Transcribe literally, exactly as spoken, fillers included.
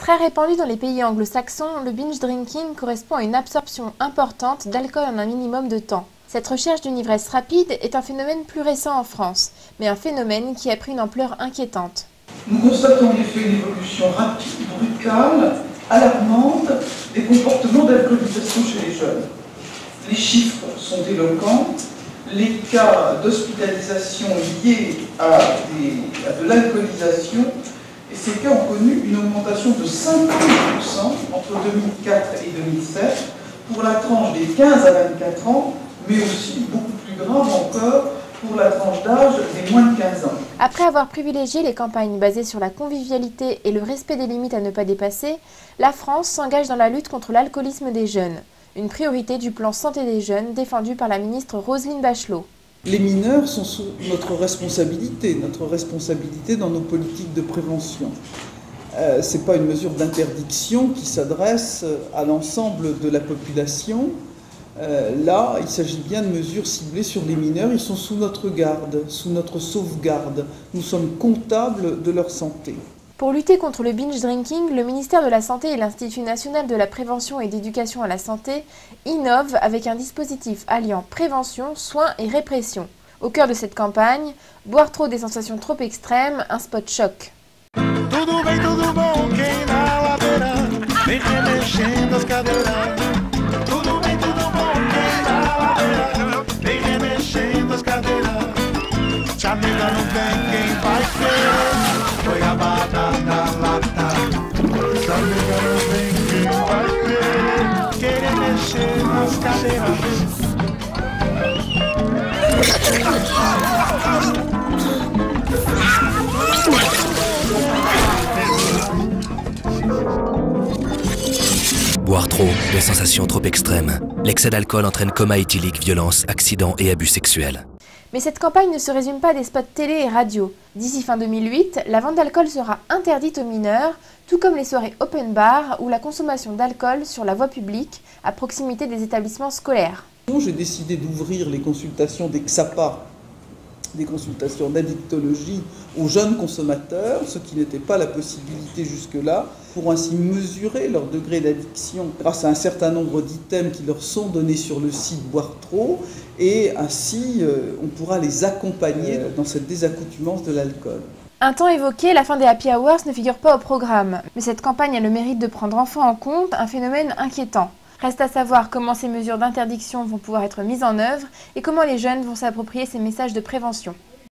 Très répandu dans les pays anglo-saxons, le binge drinking correspond à une absorption importante d'alcool en un minimum de temps. Cette recherche d'une ivresse rapide est un phénomène plus récent en France, mais un phénomène qui a pris une ampleur inquiétante. Nous constatons en effet une évolution rapide, brutale, alarmante des comportements d'alcoolisation chez les jeunes. Les chiffres sont éloquents, les cas d'hospitalisation liés à, des, à de l'alcoolisation, et ces cas ont connu une augmentation de cinquante pour cent entre deux mille quatre et deux mille sept pour la tranche des quinze à vingt-quatre ans, mais aussi beaucoup plus grave encore pour la tranche d'âge des moins de quinze ans. Après avoir privilégié les campagnes basées sur la convivialité et le respect des limites à ne pas dépasser, la France s'engage dans la lutte contre l'alcoolisme des jeunes, une priorité du plan santé des jeunes défendu par la ministre Roselyne Bachelot. Les mineurs sont sous notre responsabilité, notre responsabilité dans nos politiques de prévention. Euh, ce n'est pas une mesure d'interdiction qui s'adresse à l'ensemble de la population. Euh, là, il s'agit bien de mesures ciblées sur les mineurs. Ils sont sous notre garde, sous notre sauvegarde. Nous sommes comptables de leur santé. Pour lutter contre le binge drinking, le ministère de la Santé et l'Institut national de la prévention et d'éducation à la santé innovent avec un dispositif alliant prévention, soins et répression. Au cœur de cette campagne, boire trop des sensations trop extrêmes, un spot choc. Tudo bem, tudo bom, quem na ladeira vem remexendo as cadeiras. Tudo bem, tudo bom, quem na ladeira vem remexendo as cadeiras. Se a amiga não vem, quem vai ser? Foi a batata lata. Se a amiga não vem, quem vai ser? Querer mexer nas cadeiras. Boire trop, des sensations trop extrêmes. L'excès d'alcool entraîne coma éthylique, violence, accidents et abus sexuels. Mais cette campagne ne se résume pas à des spots télé et radio. D'ici fin deux mille huit, la vente d'alcool sera interdite aux mineurs, tout comme les soirées open bar ou la consommation d'alcool sur la voie publique à proximité des établissements scolaires. J'ai décidé d'ouvrir les consultations des X A P A, des consultations d'addictologie aux jeunes consommateurs, ce qui n'était pas la possibilité jusque-là, pour ainsi mesurer leur degré d'addiction grâce à un certain nombre d'items qui leur sont donnés sur le site Boire Trop, et ainsi euh, on pourra les accompagner dans cette désaccoutumance de l'alcool. Un temps évoqué, la fin des happy hours ne figure pas au programme, mais cette campagne a le mérite de prendre enfin en compte un phénomène inquiétant. Reste à savoir comment ces mesures d'interdiction vont pouvoir être mises en œuvre et comment les jeunes vont s'approprier ces messages de prévention.